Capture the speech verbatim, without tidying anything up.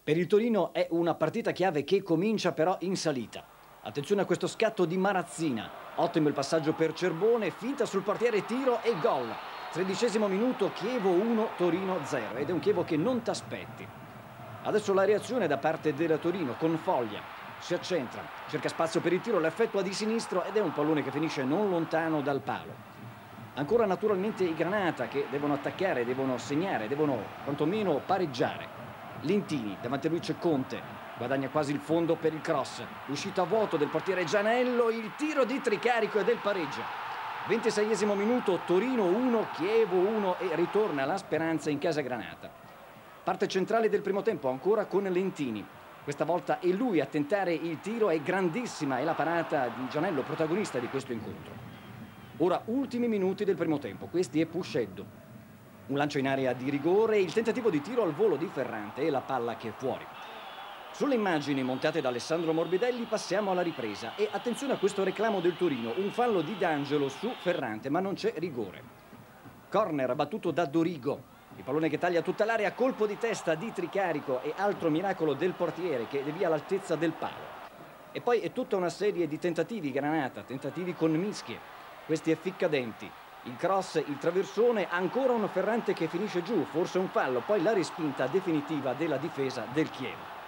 Per il Torino è una partita chiave che comincia però in salita. Attenzione a questo scatto di Marazzina. Ottimo il passaggio per Cerbone, finta sul portiere, tiro e gol. Tredicesimo minuto, Chievo uno, Torino zero. Ed è un Chievo che non t'aspetti. Adesso la reazione da parte del Torino con Foglia. Si accentra, cerca spazio per il tiro, l'effettua di sinistro ed è un pallone che finisce non lontano dal palo. Ancora naturalmente i Granata che devono attaccare, devono segnare, devono quantomeno pareggiare. Lentini, davanti a lui c'è Conte, guadagna quasi il fondo per il cross, uscita a vuoto del portiere Gianello, il tiro di Tricarico e del pareggio. ventiseiesimo minuto, Torino uno, Chievo uno e ritorna la speranza in casa Granata. Parte centrale del primo tempo ancora con Lentini, questa volta è lui a tentare il tiro, è grandissima, è la parata di Gianello, protagonista di questo incontro. Ora ultimi minuti del primo tempo, questi è Pusceddo. Un lancio in area di rigore, il tentativo di tiro al volo di Ferrante e la palla che è fuori. Sulle immagini montate da Alessandro Morbidelli passiamo alla ripresa e attenzione a questo reclamo del Torino, un fallo di D'Angelo su Ferrante ma non c'è rigore. Corner battuto da Dorigo, il pallone che taglia tutta l'area, colpo di testa di Tricarico e altro miracolo del portiere che devia all'altezza del palo. E poi è tutta una serie di tentativi Granata, tentativi con mischie, questi è Ficcadenti. Il cross, il traversone, ancora un Ferrante che finisce giù, forse un fallo, poi la respinta definitiva della difesa del Chievo.